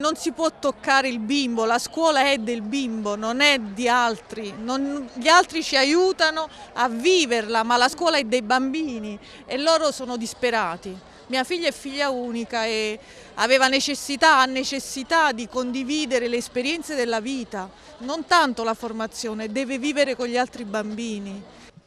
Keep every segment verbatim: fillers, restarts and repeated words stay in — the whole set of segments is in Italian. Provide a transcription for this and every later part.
Non si può toccare il bimbo, la scuola è del bimbo, non è di altri. Non, gli altri ci aiutano a viverla, ma la scuola è dei bambini e loro sono disperati. Mia figlia è figlia unica e aveva necessità, ha necessità di condividere le esperienze della vita, non tanto la formazione, deve vivere con gli altri bambini.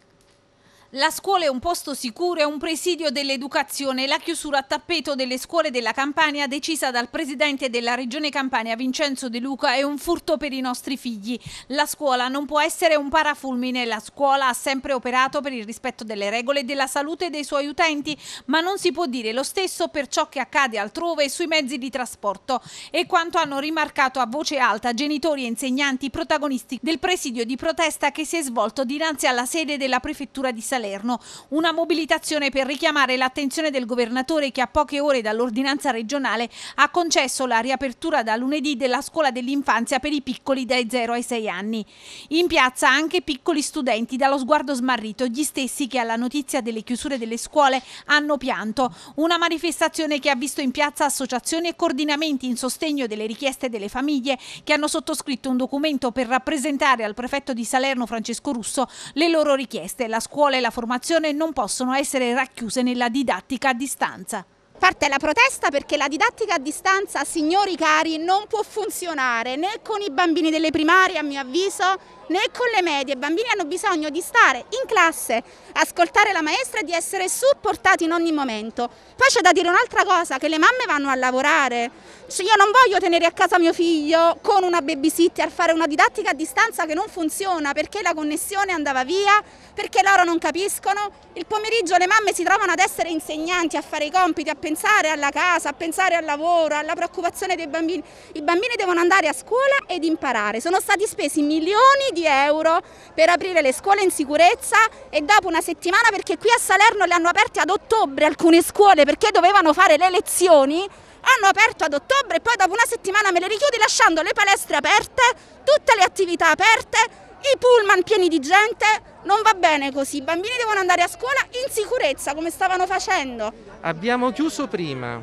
La scuola è un posto sicuro, è un presidio dell'educazione. La chiusura a tappeto delle scuole della Campania, decisa dal presidente della Regione Campania Vincenzo De Luca, è un furto per i nostri figli. La scuola non può essere un parafulmine, la scuola ha sempre operato per il rispetto delle regole e della salute dei suoi utenti, ma non si può dire lo stesso per ciò che accade altrove sui mezzi di trasporto. E quanto hanno rimarcato a voce alta genitori e insegnanti protagonisti del presidio di protesta che si è svolto dinanzi alla sede della prefettura di Salerno. Una mobilitazione per richiamare l'attenzione del governatore che a poche ore dall'ordinanza regionale ha concesso la riapertura da lunedì della scuola dell'infanzia per i piccoli dai zero ai sei anni. In piazza anche piccoli studenti dallo sguardo smarrito, gli stessi che alla notizia delle chiusure delle scuole hanno pianto. Una manifestazione che ha visto in piazza associazioni e coordinamenti in sostegno delle richieste delle famiglie che hanno sottoscritto un documento per rappresentare al prefetto di Salerno Francesco Russo le loro richieste. La scuola e la formazione non possono essere racchiuse nella didattica a distanza. Parte la protesta perché la didattica a distanza, signori cari, non può funzionare né con i bambini delle primarie, a mio avviso, né con le medie. I bambini hanno bisogno di stare in classe, ascoltare la maestra e di essere supportati in ogni momento. Poi c'è da dire un'altra cosa, che le mamme vanno a lavorare. Cioè io non voglio tenere a casa mio figlio con una babysitter a fare una didattica a distanza che non funziona perché la connessione andava via, perché loro non capiscono. Il pomeriggio le mamme si trovano ad essere insegnanti, a fare i compiti, a pensare alla casa, a pensare al lavoro, alla preoccupazione dei bambini. I bambini devono andare a scuola ed imparare. Sono stati spesi milioni di euro per aprire le scuole in sicurezza e dopo una settimana, perché qui a Salerno le hanno aperte ad ottobre alcune scuole perché dovevano fare le lezioni, hanno aperto ad ottobre e poi dopo una settimana me le richiudi lasciando le palestre aperte, tutte le attività aperte, i pullman pieni di gente. Non va bene così, i bambini devono andare a scuola in sicurezza come stavano facendo. Abbiamo chiuso prima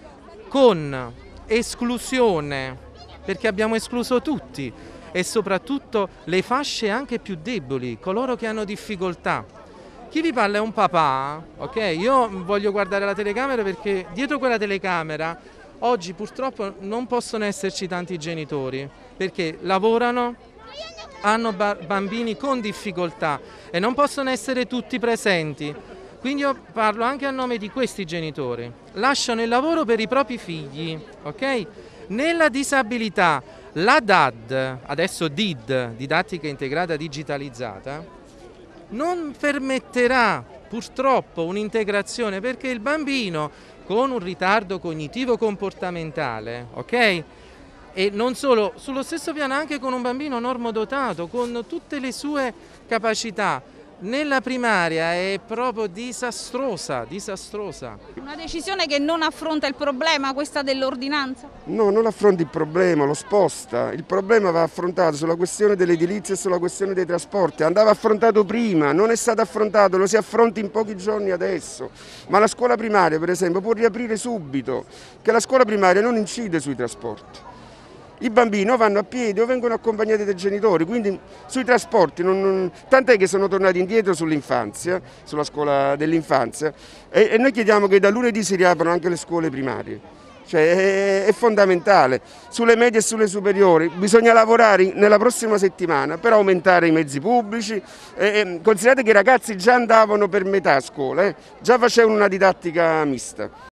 con esclusione, perché abbiamo escluso tutti e soprattutto le fasce anche più deboli, coloro che hanno difficoltà. Chi vi parla è un papà, ok? Io voglio guardare la telecamera perché dietro quella telecamera oggi purtroppo non possono esserci tanti genitori perché lavorano, hanno bambini con difficoltà e non possono essere tutti presenti. Quindi io parlo anche a nome di questi genitori. Lasciano il lavoro per i propri figli, ok? Nella disabilità, la D A D, adesso D I D, didattica integrata digitalizzata, non permetterà purtroppo un'integrazione perché il bambino con un ritardo cognitivo-comportamentale, ok? E non solo, sullo stesso piano anche con un bambino normodotato, con tutte le sue capacità, nella primaria è proprio disastrosa, disastrosa. Una decisione che non affronta il problema, questa dell'ordinanza? No, non affronta il problema, lo sposta. Il problema va affrontato sulla questione dell'edilizia e sulla questione dei trasporti. Andava affrontato prima, non è stato affrontato, lo si affronta in pochi giorni adesso. Ma la scuola primaria, per esempio, può riaprire subito, che la scuola primaria non incide sui trasporti. I bambini o vanno a piedi o vengono accompagnati dai genitori, quindi sui trasporti, non, non, tant'è che sono tornati indietro sull'infanzia, sulla scuola dell'infanzia e, e noi chiediamo che da lunedì si riaprano anche le scuole primarie, cioè è, è fondamentale. Sulle medie e sulle superiori bisogna lavorare nella prossima settimana per aumentare i mezzi pubblici, e, e, considerate che i ragazzi già andavano per metà a scuola, eh, già facevano una didattica mista.